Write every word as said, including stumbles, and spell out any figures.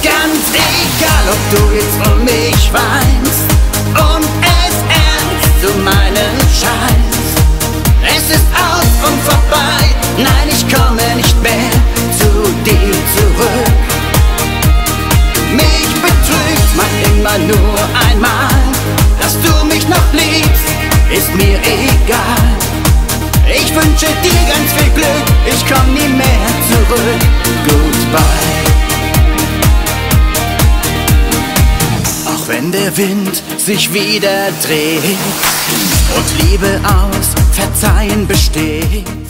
Ganz egal, ob du jetzt um mich weinst und es ernst zu meinen scheinst. Es ist aus und vorbei, nein, ich komme nicht mehr zu dir zurück. Mich betrügt man immer nur einmal, dass du mich noch liebst, ist mir egal. Ich wünsche dir ganz viel Glück, ich komm nie mehr zurück. Goodbye. Auch wenn der Wind sich wieder dreht und Liebe aus Verzeihen besteht,